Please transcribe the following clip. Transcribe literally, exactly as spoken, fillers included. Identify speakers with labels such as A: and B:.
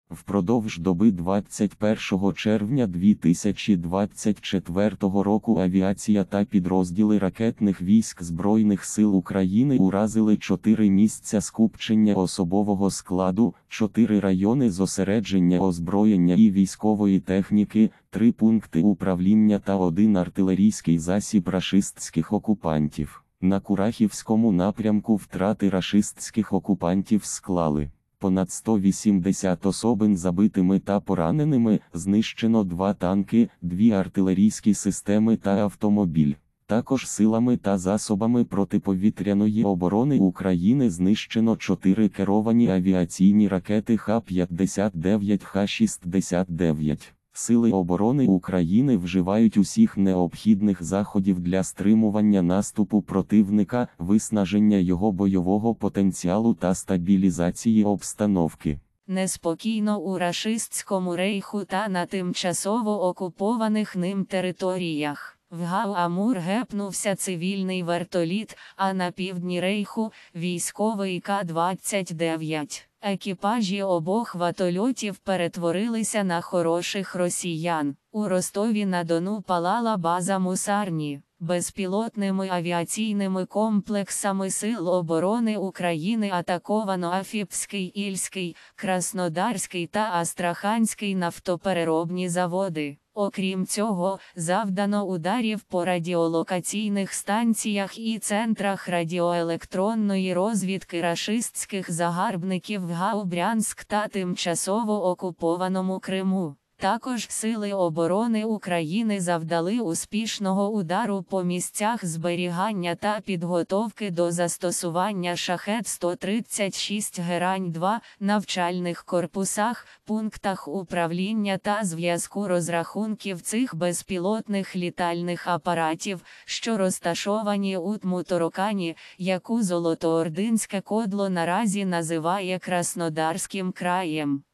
A: Впродовж доби двадцять першого червня дві тисячі двадцять четвертого року авіація та підрозділи ракетних військ Збройних сил України уразили чотири місця скупчення особового складу, чотири райони зосередження озброєння і військової техніки, три пункти управління та один артилерійський засіб рашистських окупантів. На Курахівському напрямку втрати рашистських окупантів склали понад сто вісімдесят особин забитими та пораненими, знищено два танки, дві артилерійські системи та автомобіль. Також силами та засобами протиповітряної оборони України знищено чотири керовані авіаційні ракети Х п'ятдесят дев'ять Х шістдесят дев'ять. Сили оборони України вживають усіх необхідних заходів для стримування наступу противника, виснаження його бойового потенціалу та стабілізації обстановки.
B: Неспокійно у рашистському рейху та на тимчасово окупованих ним територіях. В Гау-Амур гепнувся цивільний вертоліт, а на півдні рейху – військовий Ка двадцять дев'ять. Екіпажі обох вертольотів перетворилися на хороших росіян. У Ростові-на-Дону палала база Мусарні. Безпілотними авіаційними комплексами Сил оборони України атаковано Афіпський, Ільський, Краснодарський та Астраханський нафтопереробні заводи. Окрім цього, завдано ударів по радіолокаційних станціях і центрах радіоелектронної розвідки рашистських загарбників в Гау, Брянськ та тимчасово окупованому Криму. Також Сили оборони України завдали успішного удару по місцях зберігання та підготовки до застосування шахед сто тридцять шість Герань два, навчальних корпусах, пунктах управління та зв'язку розрахунків цих безпілотних літальних апаратів, що розташовані у Тмутаракані, яку Золотоординське кодло наразі називає Краснодарським краєм.